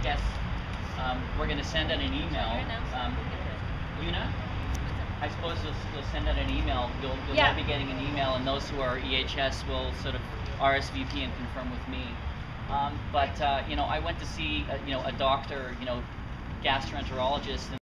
guess we're going to send out an email. Una, I suppose you'll send out an email. You'll all be getting an email, and those who are EHS will sort of RSVP and confirm with me. But I went to see a doctor, gastroenterologist.